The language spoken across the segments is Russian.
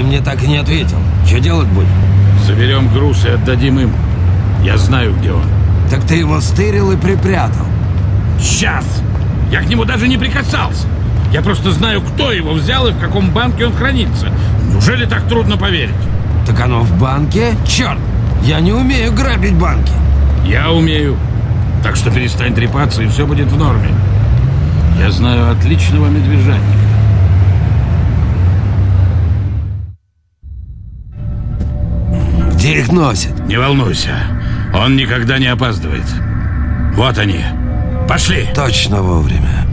Ты мне так и не ответил. Что делать будем? Заберем груз и отдадим им. Я знаю, где он. Так ты его стырил и припрятал. Сейчас! Я к нему даже не прикасался. Я просто знаю, кто его взял и в каком банке он хранится. Неужели так трудно поверить? Так оно в банке? Черт! Я не умею грабить банки. Я умею. Так что перестань трепаться, и все будет в норме. Я знаю отличного медвежатника. Где их носит? Не волнуйся. Он никогда не опаздывает. Вот они. Пошли! Точно вовремя.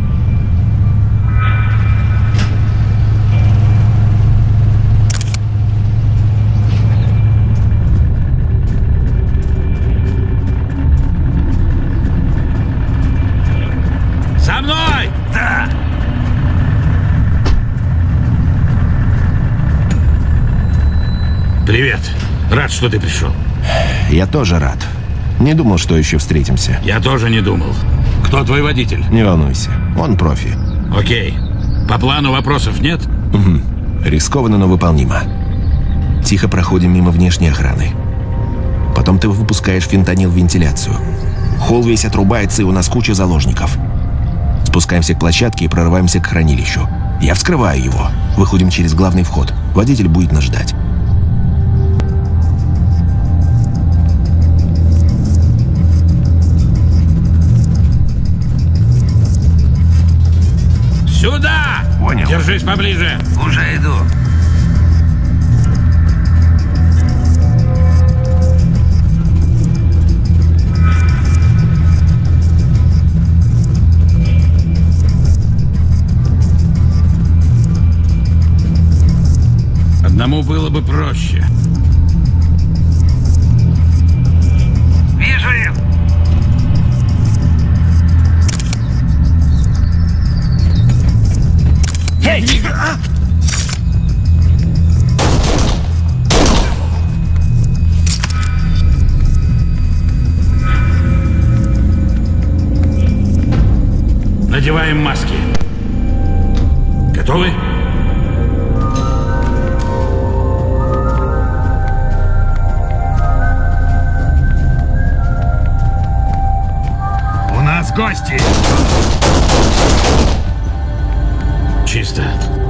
За мной! Да! Привет. Рад, что ты пришел. Я тоже рад. Не думал, что еще встретимся. Я тоже не думал. Кто твой водитель? Не волнуйся, он профи. Окей. По плану вопросов нет? Угу. Рискованно, но выполнимо. Тихо проходим мимо внешней охраны. Потом ты выпускаешь фентанил в вентиляцию. Холл весь отрубается, и у нас куча заложников. Спускаемся к площадке и прорываемся к хранилищу. Я вскрываю его. Выходим через главный вход. Водитель будет нас ждать. Сюда! Понял. Держись поближе. Уже иду. Одному было бы проще. Вижу их! Эй! Надеваем маски. Готовы? У нас гости! Чисто.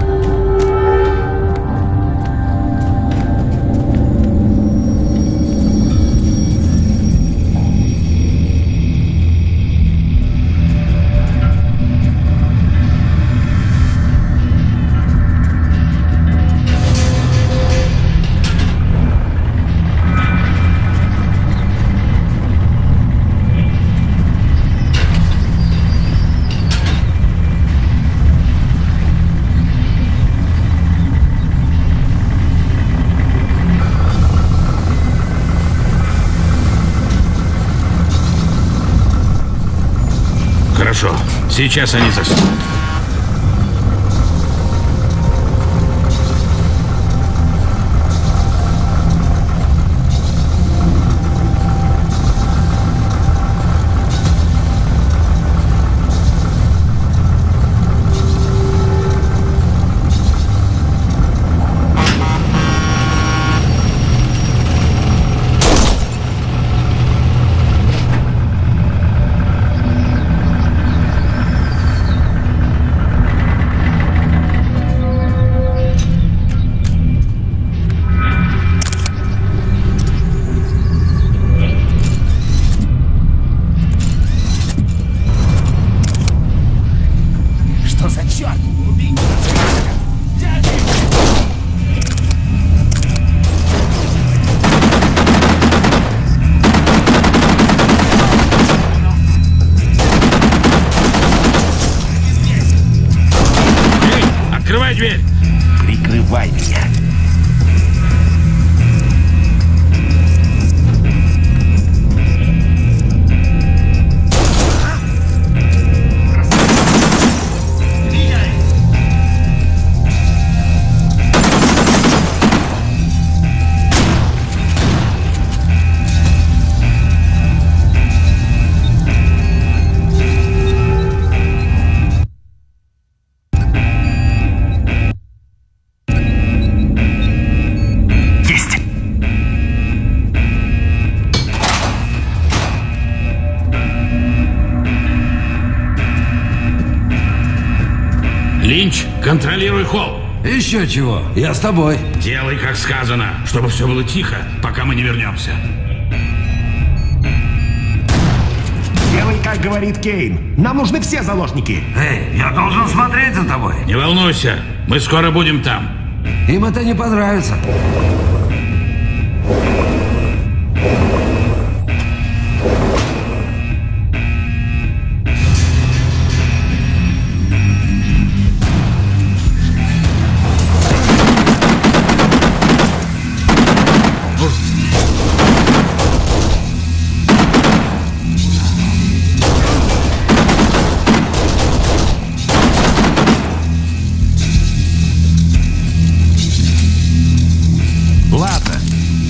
Хорошо. Сейчас они заснут. Открывай дверь! Прикрывай меня. Линч, контролируй холл. Еще чего, я с тобой. Делай, как сказано, чтобы все было тихо, пока мы не вернемся. Делай, как говорит Кейн. Нам нужны все заложники. Эй, я должен смотреть за тобой. Не волнуйся, мы скоро будем там. Им это не понравится. Ладно.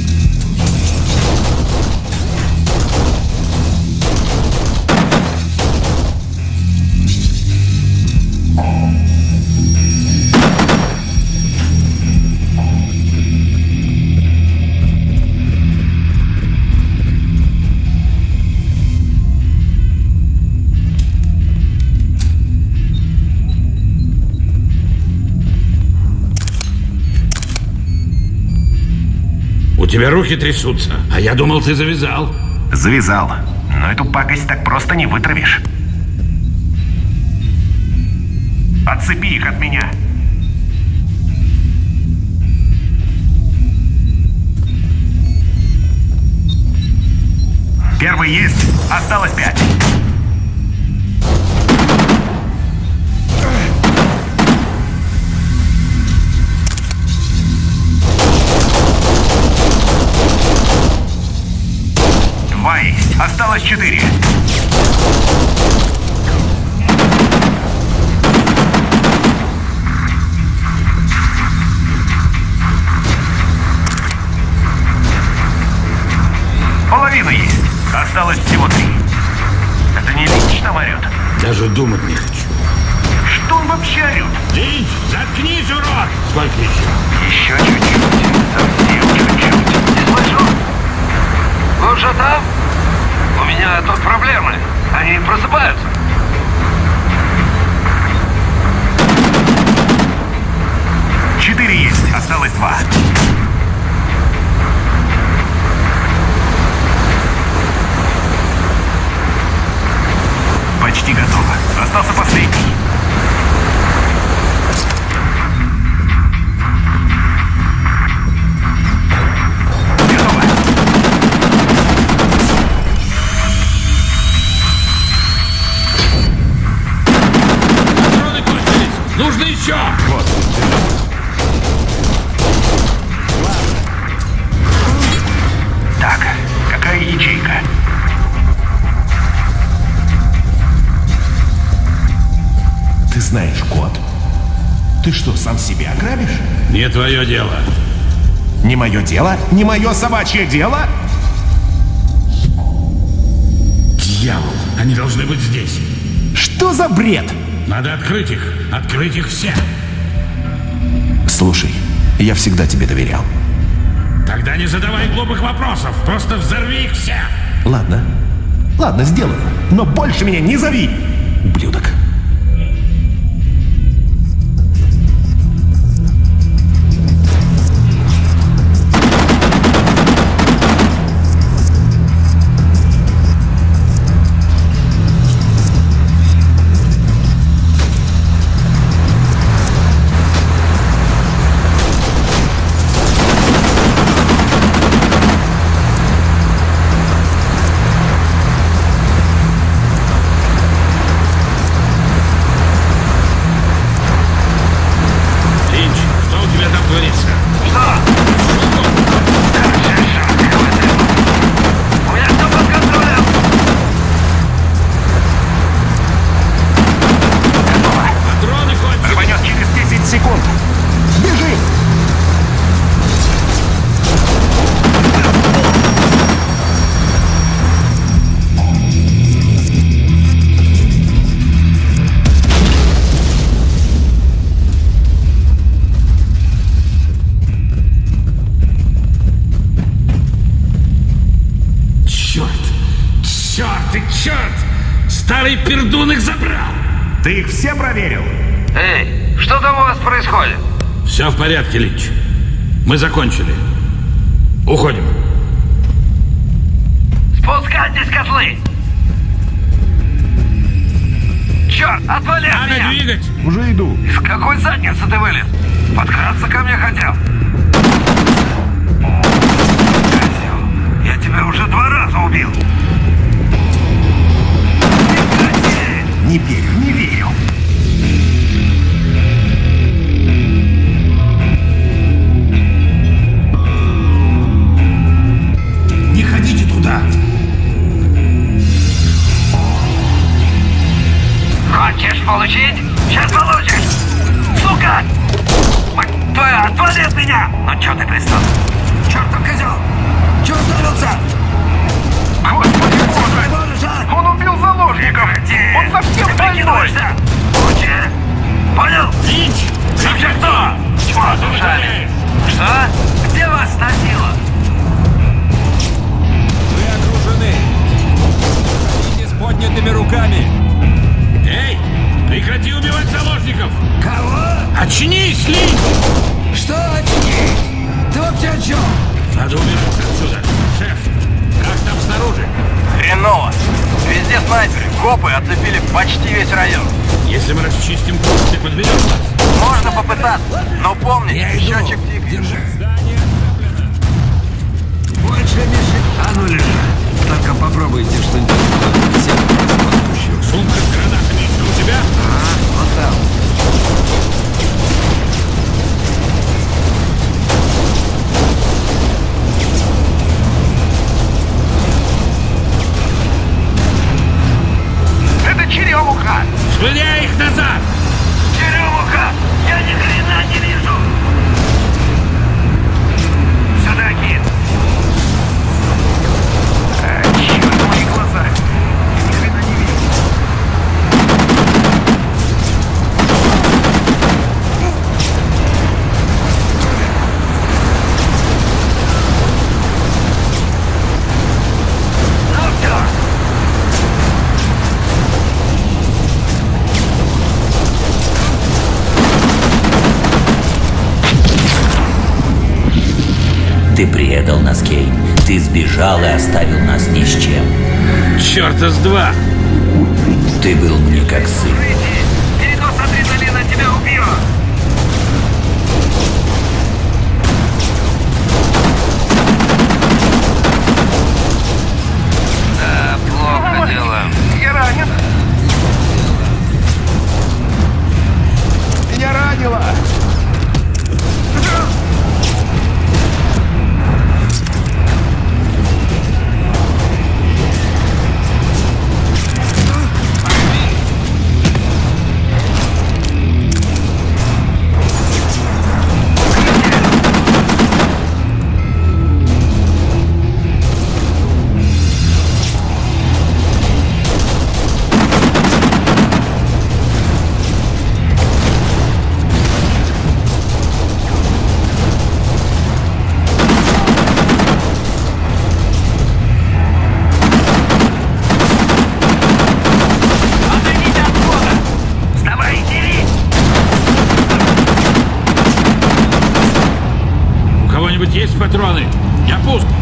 У тебя руки трясутся, а я думал, ты завязал. Завязал. Но эту пакость так просто не вытравишь. Отцепи их от меня. Первый есть. Осталось 5. Два есть. Осталось 4. Половина есть. Осталось всего 3. Это не Линч там орёт. Даже думать не хочу. Что он вообще орёт? Линч, заткнись, урод! Сколько еще? Еще чуть-чуть. Совсем чуть-чуть. Не слышу. Вы уже там? У меня тут проблемы. Они просыпаются. Четыре есть. Осталось 2. Почти готово. Остался последний. Готово. Патроны кончились! Нужно еще! Вот. Так, какая ячейка? Ты знаешь код. Ты что, сам себя грабишь? Не твое дело. Не мое дело? Не мое собачье дело? Дьявол, они должны быть здесь. Что за бред? Надо открыть их. Открыть их все. Слушай, я всегда тебе доверял. Тогда не задавай глупых вопросов. Просто взорви их все. Ладно. Ладно, сделаю. Но больше меня не зови! Ублюдок. Линч, что у тебя там творится? У меня все под контролем. Патроны кончились. Рванет через 10 секунд. Бежи! Черт! Черт и черт! Старый пердун их забрал! Ты их все проверил? Эй, Что там у вас происходит? Все в порядке, Линч. Мы закончили. Уходим. Спускайтесь, козлы! Черт, отвали от Надо меня! двигать! Уже иду. Из какой задницы ты вылез? Подкраться ко мне хотел? Козел, я тебя уже 2 раза убил. Прекрати! Не верю, не верю. Не ходите туда. Хочешь получить? Сейчас получишь! Сука! Мать твою, отвали от меня! Ну чё ты пристал? Чёртов козел! Чё уставился? Господи боже! Он убил заложников! Он совсем больной! Получи! Понял? Линч! Ты вообще кто? Чмо с ушами? Что? Где вас носило? Вы окружены. Идите с поднятыми руками. Эй! Прекрати убивать заложников! Кого? Очнись, Линч! Что очки? Ты вообще о чем? Надо убираться отсюда. Шеф, как там снаружи? Хреново. Везде снайперы, копы оцепили почти весь район. Если мы расчистим курс, ты подберешь нас? Можно попытаться, но помните, Я иду. счетчик тикает. Держи. Больше не А ну лежи. Только попробуйте что-нибудь. Всех подпущу. Сумка с гранатами еще у тебя? Вот там. Это черемуха! Швыряй их назад! Черемуха! Я ни хрена не вижу! Сюда, Кит! Черт, мои глаза! Я ни хрена не вижу! Ну все! Ты предал нас, Кейн. Ты сбежал и оставил нас ни с чем. Чёрта с два! Ты был мне как сын. Перекос адреналина тебя убьет! Да, плохо дело. Я ранен. Меня ранило. Отойдите от входа! Вставай и дери! У кого-нибудь есть патроны? Я пуск!